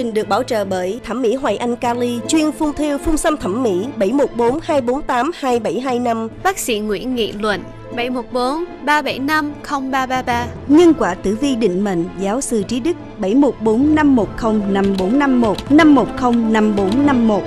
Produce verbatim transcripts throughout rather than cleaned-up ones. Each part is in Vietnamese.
trình được bảo trợ bởi Thẩm mỹ Hoài Anh Cali, chuyên phun thêu phun xăm thẩm mỹ, bảy một bốn hai bốn tám hai bảy hai năm. Bác sĩ Nguyễn Nghị Luận, bảy một bốn ba bảy năm không ba ba ba. Nhân quả tử vi định mệnh, giáo sư Trí Đức, bảy một bốn năm một không năm bốn năm một, năm một không năm bốn năm một.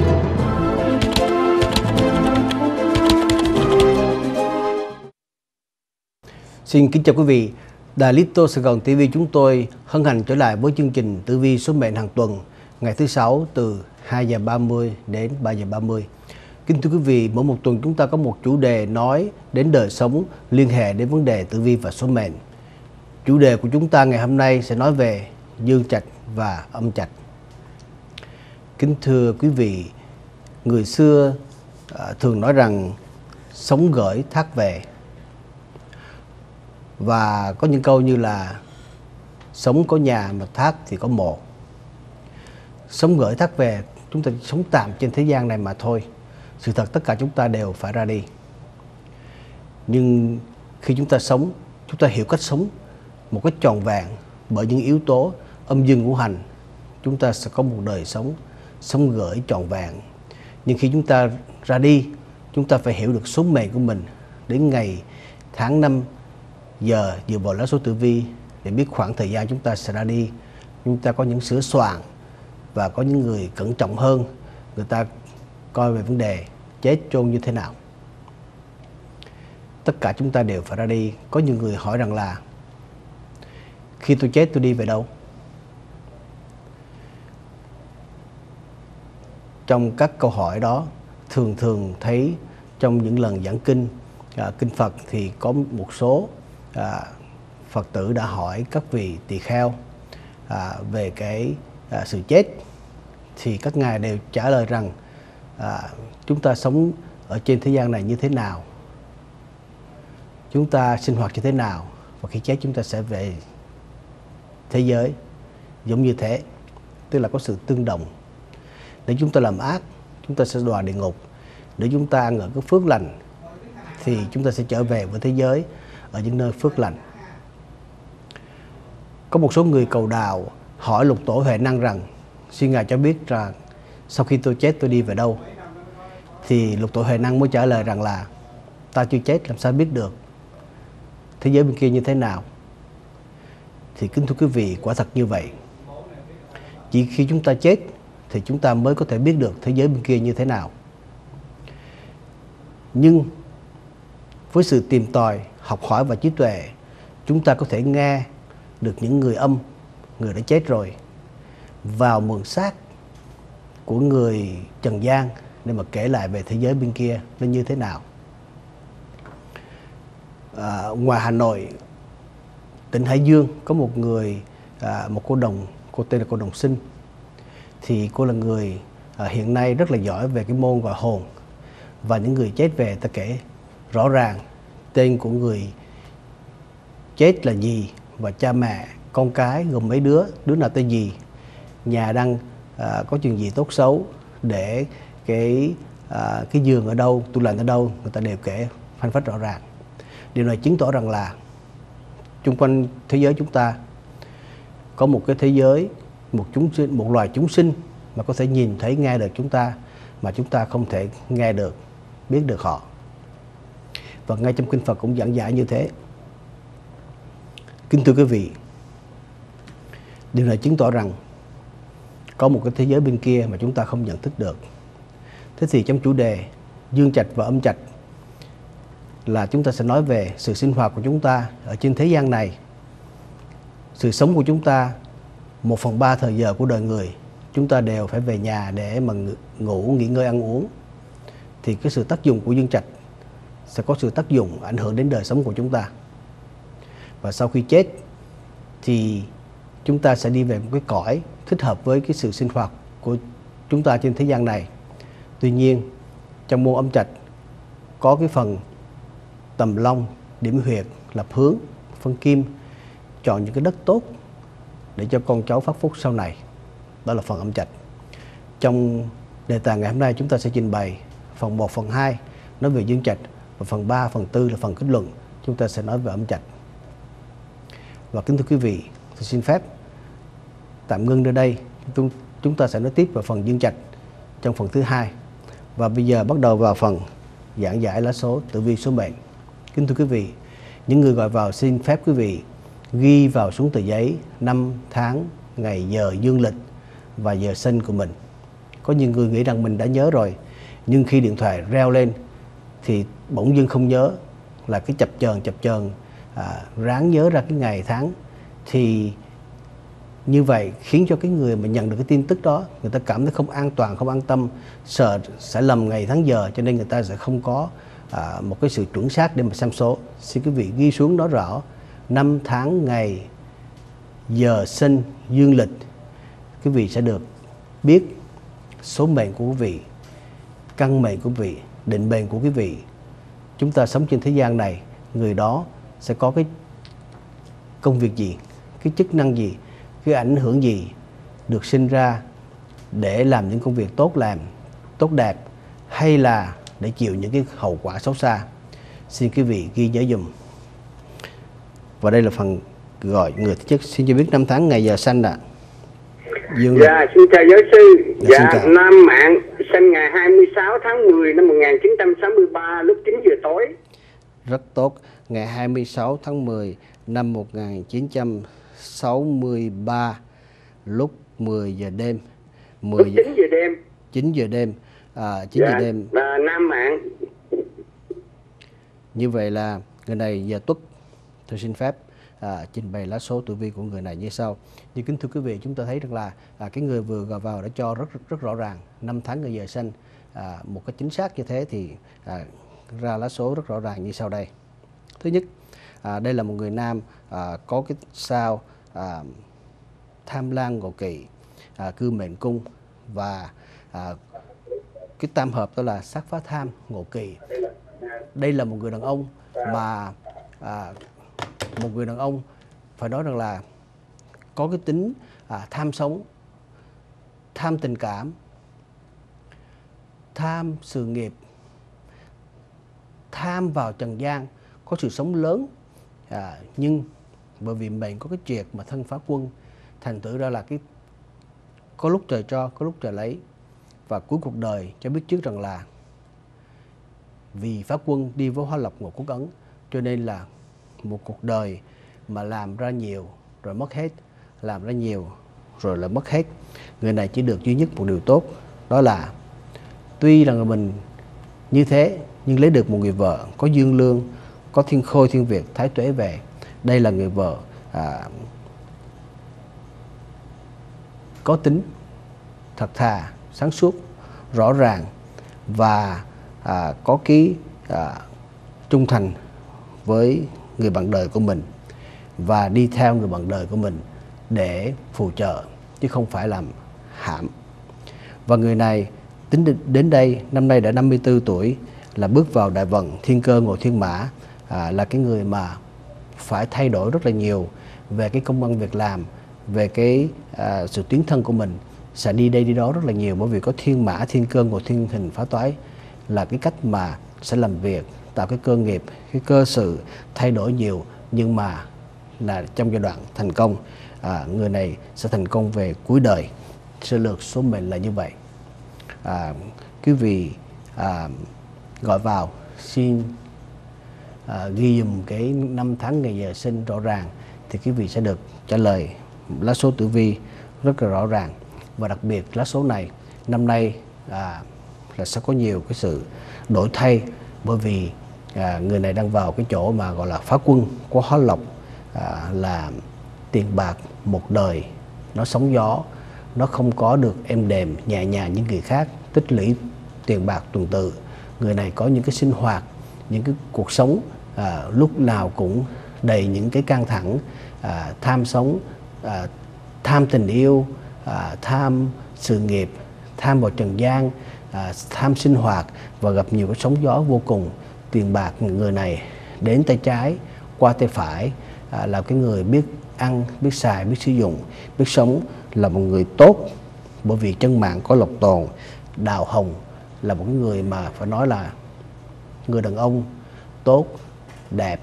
Xin kính chào quý vị. Đài Little Sài Gòn ti vi chúng tôi hân hạnh trở lại với chương trình tử vi số mệnh hàng tuần ngày thứ sáu từ hai giờ ba mươi đến ba giờ ba mươi. Kính thưa quý vị, mỗi một tuần chúng ta có một chủ đề nói đến đời sống liên hệ đến vấn đề tử vi và số mệnh. Chủ đề của chúng ta ngày hôm nay sẽ nói về dương trạch và âm trạch. Kính thưa quý vị, người xưa à, thường nói rằng sống gửi thác về. Và có những câu như là sống có nhà mà thác thì có mộ. Sống gửi thác về, chúng ta sống tạm trên thế gian này mà thôi. Sự thật tất cả chúng ta đều phải ra đi. Nhưng khi chúng ta sống, chúng ta hiểu cách sống một cách trọn vẹn bởi những yếu tố âm dương ngũ hành, chúng ta sẽ có một đời sống sống gửi trọn vẹn. Nhưng khi chúng ta ra đi, chúng ta phải hiểu được số mệnh của mình đến ngày, tháng, năm, giờ dựa vào lá số tử vi để biết khoảng thời gian chúng ta sẽ ra đi. Chúng ta có những sửa soạn và có những người cẩn trọng hơn, người ta coi về vấn đề chết chôn như thế nào. Tất cả chúng ta đều phải ra đi. Có nhiều người hỏi rằng là khi tôi chết tôi đi về đâu? Trong các câu hỏi đó thường thường thấy trong những lần giảng kinh, à, kinh Phật thì có một số à, Phật tử đã hỏi các vị tỳ kheo à, về cái à, sự chết. Thì các ngài đều trả lời rằng à, chúng ta sống ở trên thế gian này như thế nào, chúng ta sinh hoạt như thế nào, và khi chết chúng ta sẽ về thế giới giống như thế. Tức là có sự tương đồng. Nếu chúng ta làm ác, chúng ta sẽ đọa địa ngục. Nếu chúng ta ăn ở cái phước lành thì chúng ta sẽ trở về với thế giới ở những nơi phước lành. Có một số người cầu đạo hỏi Lục Tổ Huệ Năng rằng xin Ngài cho biết rằng sau khi tôi chết tôi đi về đâu. Thì Lục Tổ Huệ Năng mới trả lời rằng là ta chưa chết làm sao biết được thế giới bên kia như thế nào. Thì kính thưa quý vị, quả thật như vậy. Chỉ khi chúng ta chết thì chúng ta mới có thể biết được thế giới bên kia như thế nào. Nhưng với sự tìm tòi, học hỏi và trí tuệ, chúng ta có thể nghe được những người âm, người đã chết rồi, vào mượn xác của người trần gian để mà kể lại về thế giới bên kia nó như thế nào. À, ngoài Hà Nội, tỉnh Hải Dương có một người, à, một cô đồng, cô tên là cô Đồng Sinh. Thì cô là người à, hiện nay rất là giỏi về cái môn gọi hồn. Và những người chết về ta kể rõ ràng tên của người chết là gì, và cha mẹ, con cái gồm mấy đứa, đứa nào tên gì, nhà đang à, có chuyện gì tốt xấu, để cái à, cái giường ở đâu, tủ lạnh ở đâu, người ta đều kể phanh phách rõ ràng. Điều này chứng tỏ rằng là chung quanh thế giới chúng ta có một cái thế giới, một chúng sinh, một loài chúng sinh mà có thể nhìn thấy, nghe được chúng ta, mà chúng ta không thể nghe được, biết được họ. Và ngay trong kinh Phật cũng giảng giải như thế. Kính thưa quý vị, điều này chứng tỏ rằng có một cái thế giới bên kia mà chúng ta không nhận thức được. Thế thì trong chủ đề dương trạch và âm trạch là chúng ta sẽ nói về sự sinh hoạt của chúng ta ở trên thế gian này. Sự sống của chúng ta, một phần ba thời giờ của đời người, chúng ta đều phải về nhà để mà ngủ, nghỉ ngơi, ăn uống. Thì cái sự tác dụng của dương trạch sẽ có sự tác dụng ảnh hưởng đến đời sống của chúng ta. Và sau khi chết thì chúng ta sẽ đi về một cái cõi thích hợp với cái sự sinh hoạt của chúng ta trên thế gian này. Tuy nhiên, trong môn âm trạch có cái phần tầm long, điểm huyệt, lập hướng, phân kim, chọn những cái đất tốt để cho con cháu phát phúc sau này. Đó là phần âm trạch. Trong đề tài ngày hôm nay chúng ta sẽ trình bày phần một, phần hai nói về dương trạch, và phần ba, phần tư là phần kết luận, chúng ta sẽ nói về âm trạch. Và kính thưa quý vị, tôi xin phép tạm ngưng nơi đây chúng, chúng ta sẽ nói tiếp vào phần dương trạch trong phần thứ hai. Và bây giờ bắt đầu vào phần giảng giải lá số tử vi số mệnh. Kính thưa quý vị, những người gọi vào xin phép quý vị ghi vào xuống tờ giấy năm, tháng, ngày, giờ, dương lịch và giờ sinh của mình. Có nhiều người nghĩ rằng mình đã nhớ rồi, nhưng khi điện thoại reo lên thì bỗng dưng không nhớ, là cái chập chờn chập chờn à, ráng nhớ ra cái ngày tháng. Thì như vậy khiến cho cái người mà nhận được cái tin tức đó, người ta cảm thấy không an toàn, không an tâm, sợ sẽ lầm ngày tháng giờ, cho nên người ta sẽ không có à, một cái sự chuẩn xác để mà xem số. Xin quý vị ghi xuống đó rõ năm, tháng, ngày, giờ sinh, dương lịch. Quý vị sẽ được biết số mệnh của quý vị, căn mệnh của quý vị, định mệnh của quý vị. Chúng ta sống trên thế gian này, người đó sẽ có cái công việc gì, cái chức năng gì, cái ảnh hưởng gì, được sinh ra để làm những công việc tốt làm, tốt đẹp, hay là để chịu những cái hậu quả xấu xa. Xin quý vị ghi nhớ dùm. Và đây là phần gọi người thứ nhất. Xin cho biết năm, tháng, ngày, giờ sanh ạ. Dương Dạ, lịch. xin chào giáo sư. Dạ, Dạ, xin chào. Nam Mạng, sinh ngày hai mươi sáu tháng mười năm một nghìn chín trăm sáu mươi ba lúc chín giờ tối. Rất tốt. Ngày hai mươi sáu tháng mười năm một nghìn chín trăm sáu mươi ba lúc mười giờ đêm. mười Lúc chín giờ đêm. chín giờ đêm. À, chín Dạ, giờ đêm. là Nam Mạng. Như vậy là người này giờ tuất. Tôi xin phép à, trình bày lá số tử vi của người này như sau. Như kính thưa quý vị, chúng ta thấy rằng là à, cái người vừa gọi vào đã cho rất rất, rất rõ ràng năm, tháng, ngày, giờ sinh. À, một cái chính xác như thế thì à, ra lá số rất rõ ràng như sau đây. Thứ nhất, à, đây là một người nam à, có cái sao à, tham lang ngộ kỵ, à, cư mệnh cung, và à, cái tam hợp đó là sát phá tham ngộ kỵ. Đây là một người đàn ông mà à, một người đàn ông phải nói rằng là có cái tính à, tham sống, tham tình cảm, tham sự nghiệp, tham vào trần gian, có sự sống lớn. À, nhưng bởi vì mệnh có cái triệt mà thân phá quân, thành thử ra là cái có lúc trời cho, có lúc trời lấy. Và cuối cuộc đời cho biết trước rằng là vì phá quân đi với hóa lộc ngũ quốc ấn, cho nên là một cuộc đời mà làm ra nhiều rồi mất hết, làm ra nhiều rồi là mất hết. Người này chỉ được duy nhất một điều tốt, đó là tuy là người mình như thế nhưng lấy được một người vợ có dương lương, có thiên khôi thiên việt thái tuế về. Đây là người vợ à, có tính thật thà, sáng suốt, rõ ràng và à, có cái à, trung thành với người bạn đời của mình và đi theo người bạn đời của mình để phù trợ chứ không phải làm hãm. Và người này tính đến đây năm nay đã năm mươi tư tuổi, là bước vào đại vận thiên cơ ngộ thiên mã, à, là cái người mà phải thay đổi rất là nhiều về cái công ăn việc làm, về cái à, sự tiến thân của mình, sẽ đi đây đi đó rất là nhiều, bởi vì có thiên mã thiên cơ ngộ thiên hình phá toái, là cái cách mà sẽ làm việc, tạo cái cơ nghiệp, cái cơ sự thay đổi nhiều, nhưng mà là trong giai đoạn thành công. À, người này sẽ thành công về cuối đời. Sơ lược số mệnh là như vậy. À, quý vị à, gọi vào xin à, ghi dùm cái năm, tháng, ngày, giờ sinh rõ ràng, thì quý vị sẽ được trả lời lá số tử vi rất là rõ ràng. Và đặc biệt lá số này năm nay à, là sẽ có nhiều cái sự đổi thay, bởi vì à, người này đang vào cái chỗ mà gọi là phá quân, có hóa lộc, à, là tiền bạc một đời nó sóng gió, nó không có được êm đềm nhẹ nhàng như người khác, tích lũy tiền bạc tuần tự. Người này có những cái sinh hoạt, những cái cuộc sống à, lúc nào cũng đầy những cái căng thẳng, à, tham sống, à, tham tình yêu, à, tham sự nghiệp, tham vào trần gian, à, tham sinh hoạt, và gặp nhiều cái sóng gió vô cùng. Tiền bạc người này đến tay trái qua tay phải, à, là cái người biết ăn, biết xài, biết sử dụng, biết sống, là một người tốt. Bởi vì chân mạng có lộc tồn. Đào Hồng là một người mà phải nói là người đàn ông tốt, đẹp,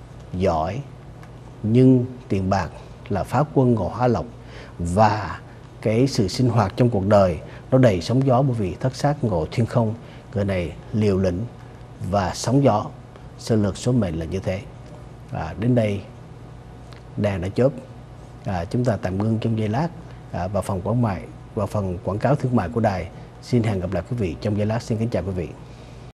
giỏi, nhưng tiền bạc là phá quân ngộ hóa lộc, và cái sự sinh hoạt trong cuộc đời nó đầy sóng gió, bởi vì thất sát ngộ thiên không, người này liều lĩnh và sóng gió. Sơ lược số mệnh là như thế. À, đến đây đèn đã chớp, à, chúng ta tạm ngưng trong giây lát. À, vào phần quảng mại, vào phần quảng cáo thương mại của đài. Xin hẹn gặp lại quý vị trong giây lát. Xin kính chào quý vị.